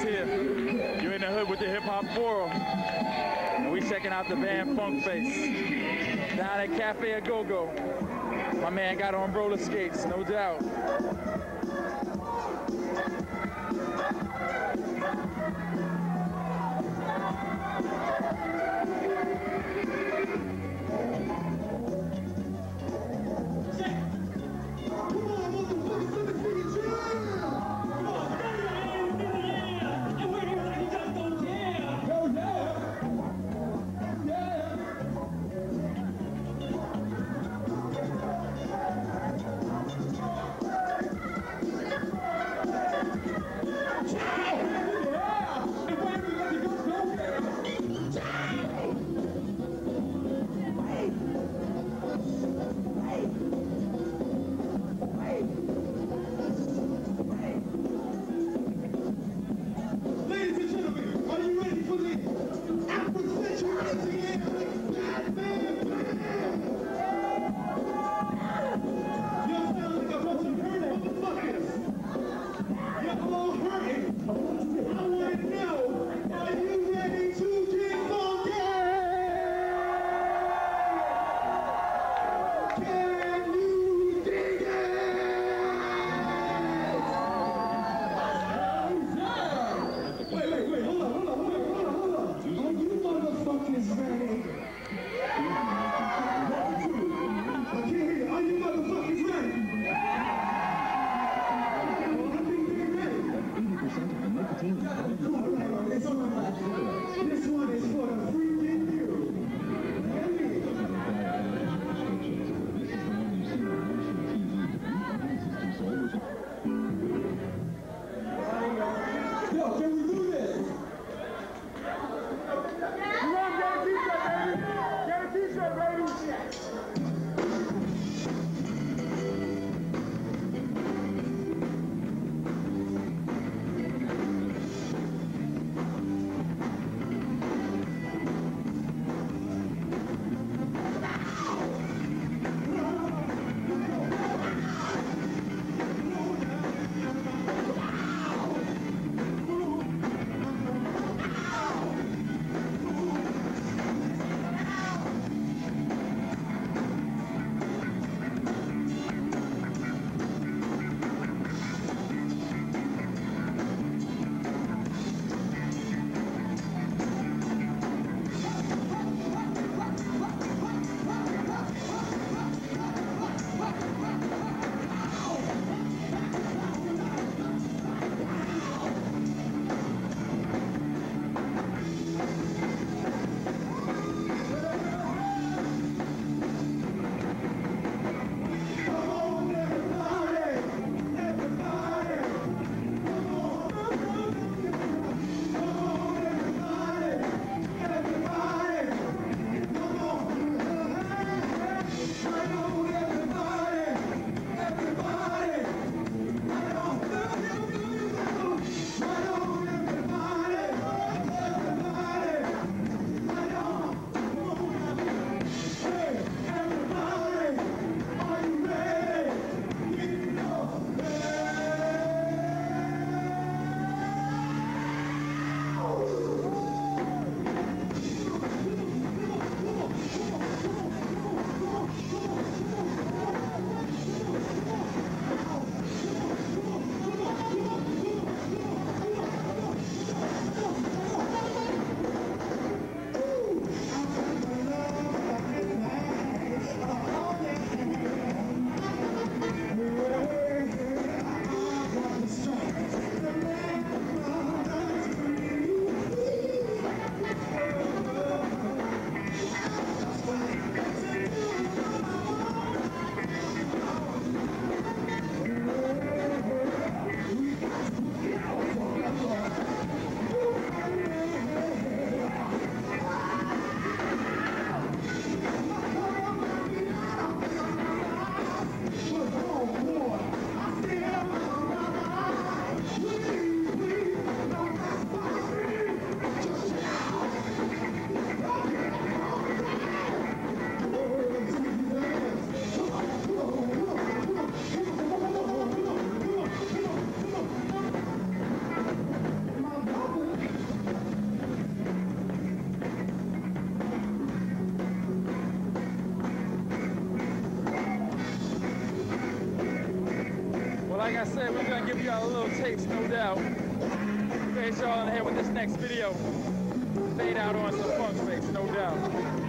here. You're in the hood with the Hip Hop Forum. And we checking out the band FunkFace. Down at Cafe A Go-Go. My man got on roller skates, no doubt. This one is for the freaking you. Yo, can we do this? Come on, get a t-shirt, baby. Get a t-shirt, baby. like I said, we're gonna give y'all a little taste, no doubt. Fade y'all in the head with this next video. Fade out on some FunkFace, no doubt.